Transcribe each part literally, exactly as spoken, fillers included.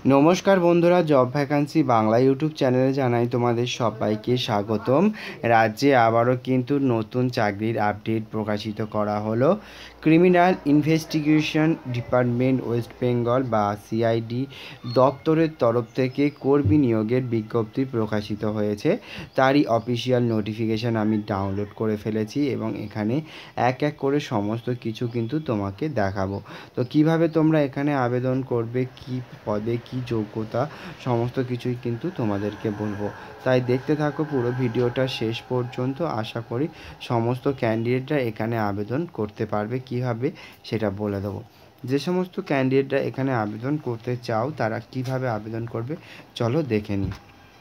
নমস্কার বন্ধুরা, job vacancy Bangla YouTube চ্যানেলে জানাই তোমাদের সবাইকে স্বাগতম। রাজ্যে আবারও কিন্তু নতুন চাকরির আপডেট প্রকাশিত করা হলো। Criminal investigation department West Bengal বা সিআইডি দপ্তরের তরফ থেকে কর্মী নিয়োগের বিজ্ঞপ্তি প্রকাশিত হয়েছে। তারই অফিসিয়াল নোটিফিকেশান আমি ডাউনলোড করে ফেলেছি এবং এখানে এক এক করে সমস্ত কিছু কিন্তু তোমাকে দেখাবো। তো কিভাবে তোমরা এখানে আবেদন করবে, কি পদে কি যোগ্যতা, সমস্ত কিছুই কিন্তু তোমাদেরকে বলবো। তাই দেখতে থাকো পুরো ভিডিওটা শেষ পর্যন্ত। আশা করি সমস্ত ক্যান্ডিডেটরা এখানে আবেদন করতে পারবে। কিভাবে সেটা বলে দেবো। যে সমস্ত ক্যান্ডিডেটরা এখানে আবেদন করতে চাও তারা কিভাবে আবেদন করবে চলো দেখে নিই।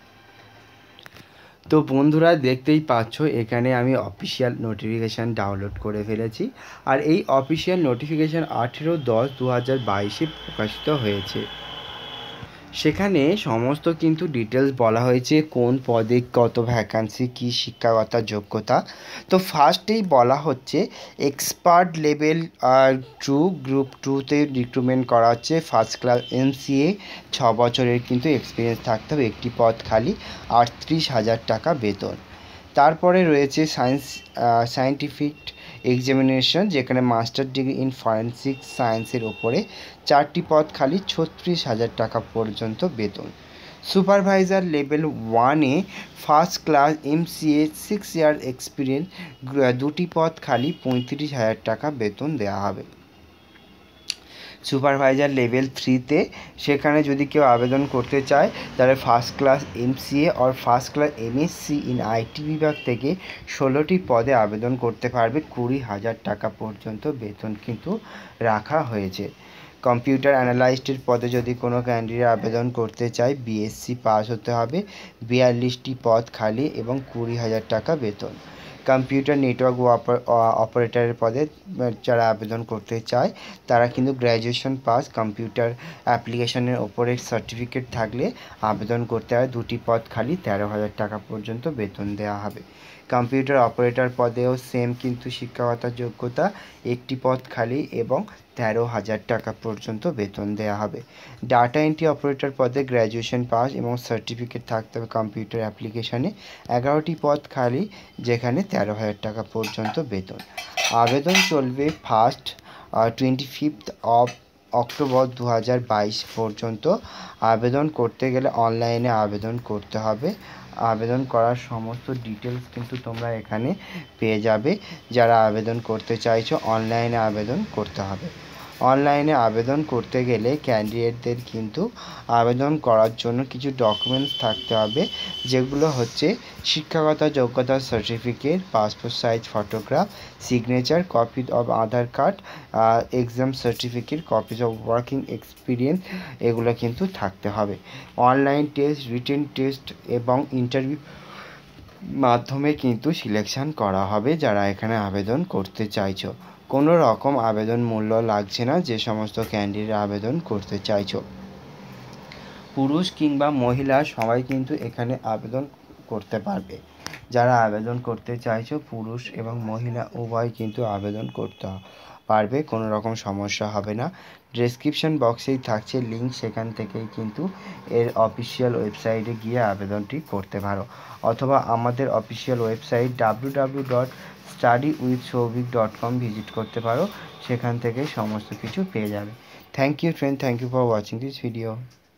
তো বন্ধুরা, দেখতেই পাচ্ছ এখানে আমি অফিসিয়াল নোটিফিকেশান ডাউনলোড করে ফেলেছি। আর এই অফিসিয়াল নোটিফিকেশান আঠেরো দশ দু হাজার বাইশে প্রকাশিত হয়েছে। সেখানে সমস্ত কিন্তু ডিটেলস বলা হয়েছে, কোন পদে কত ভ্যাকান্সি, কী শিক্ষাগত যোগ্যতা। তো ফার্স্টেই বলা হচ্ছে এক্সপার্ট লেভেল আর টু গ্রুপ টুতে রিক্রুটমেন্ট করা হচ্ছে। ফার্স্ট ক্লাস এমসিএ, ছ বছরের কিন্তু এক্সপিরিয়েন্স থাকতে হবে। একটি পদ খালি, আটত্রিশ হাজার টাকা বেতন। তারপরে রয়েছে সায়েন্স সায়েন্টিফিক এক্সামিনেশন, যেখানে মাস্টার ডিগ্রি ইন ফরেন্সিক সায়েন্সের ওপরে চারটি পদ খালি, ছত্রিশ হাজার টাকা পর্যন্ত বেতন। সুপারভাইজার লেভেল ওয়ানে first class MCA, six year experience, দুটি পদ খালি, পঁয়ত্রিশ হাজার টাকা বেতন দেওয়া হবে। সুপারভাইজার লেভেল থ্রিতে সেখানে যদি কেউ আবেদন করতে চায় তাহলে ফার্স্ট ক্লাস এমসিএ আর first class MSc in IT বিভাগ থেকে ষোলোটি পদে আবেদন করতে পারবে। কুড়ি হাজার টাকা পর্যন্ত বেতন কিন্তু রাখা হয়েছে। কম্পিউটার অ্যানালাইস্টের পদে যদি কোনো ক্যান্ডিডেট আবেদন করতে চায় বিএসসি পাস হতে হবে। বিয়াল্লিশটি পদ খালি এবং কুড়ি হাজার টাকা বেতন। কম্পিউটার নেটওয়ার্ক অপারেটরের পদে যারা আবেদন করতে চায় তারা কিন্তু গ্র্যাজুয়েশন পাস, কম্পিউটার অ্যাপ্লিকেশনের ওপরে সার্টিফিকেট থাকলে আবেদন করতে হয়। দুটি পদ খালি, তেরো হাজার টাকা পর্যন্ত বেতন দেওয়া হবে। কম্পিউটার অপারেটর পদেও সেম কিন্তু শিক্ষাগত যোগ্যতা, একটি পদ খালি এবং তেরো হাজার টাকা পর্যন্ত বেতন দেওয়া হবে। ডাটা এন্ট্রি অপারেটর পদে গ্র্যাজুয়েশন পাস এবং সার্টিফিকেট থাকতে হবে কম্পিউটার অ্যাপ্লিকেশানে, এগারোটি পদ খালি, যেখানে তেরো হাজার টাকা পর্যন্ত বেতন। আবেদন চলবে first twenty fifth of October দু হাজার বাইশ পর্যন্ত। আবেদন করতে গেলে অনলাইনে আবেদন করতে হবে। আবেদন করার সমস্ত ডিটেলস কিন্তু তোমরা এখানে পেয়ে যাবে। যারা আবেদন করতে চাইছো অনলাইনে আবেদন করতে হবে। অনলাইনে আবেদন করতে গেলে ক্যান্ডিডেটদের কিন্তু আবেদন করার জন্য কিছু ডকুমেন্টস থাকতে হবে, যেগুলো হচ্ছে শিক্ষাগত যোগ্যতা certificate, passport size photograph, signature, copy of Aadhaar card, exam certificate, copies of working experience, এগুলো কিন্তু থাকতে হবে। অনলাইন টেস্ট, রিটেন টেস্ট এবং ইন্টারভিউ মাধ্যমে কিন্তু সিলেকশান করা হবে যারা এখানে আবেদন করতে চাইছো। কোনো রকম আবেদন মূল্য লাগছে না যে সমস্ত ক্যান্ডিডেট আবেদন করতে চাইছো। পুরুষ কিংবা মহিলা সবাই কিন্তু এখানে আবেদন করতে পারবে। যারা আবেদন করতে চাইছো পুরুষ এবং মহিলা উভয় কিন্তু আবেদন করতে পারবে, কোনো রকম সমস্যা হবে না। ডেসক্রিপশন বক্সেই থাকছে লিঙ্ক, সেখান থেকেই কিন্তু এর অফিসিয়াল ওয়েবসাইটে গিয়ে আবেদনটি করতে পারো, অথবা আমাদের official website W W W dot study with Souvik dot com visit করতে পারো। সেখান থেকে সমস্ত কিছু পেয়ে যাবে। Thank you friend, thank you for watching this video.